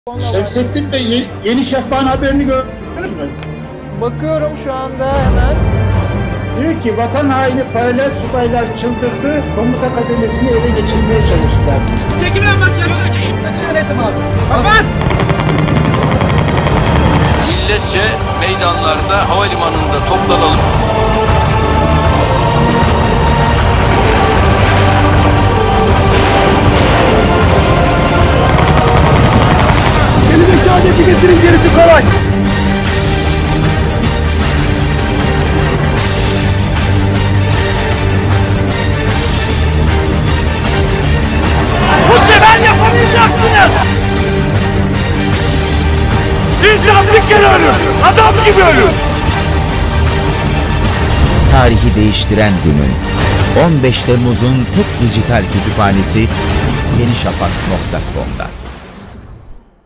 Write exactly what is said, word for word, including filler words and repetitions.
Şemsettin Bey, Yeni, Yeni Şafak'ın haberini gördünüz mü? Bakıyorum şu anda hemen. Diyor ki vatan haini paralel subaylar çıldırdı, komuta kademesini ele geçirmeye çalıştılar. Çekil lan bak ya. Sakın yönetim abi. Kapat. Milletçe meydanlarda, havalimanında toplanalım. Elime şehadeti getirin, gerisi kolay. Bu sefer yapamayacaksınız. İnsan bir kere ölür, adam gibi ölür. Tarihi değiştiren günün on beş Temmuz'un tek dijital kütüphanesi yeni şafak nokta com'da.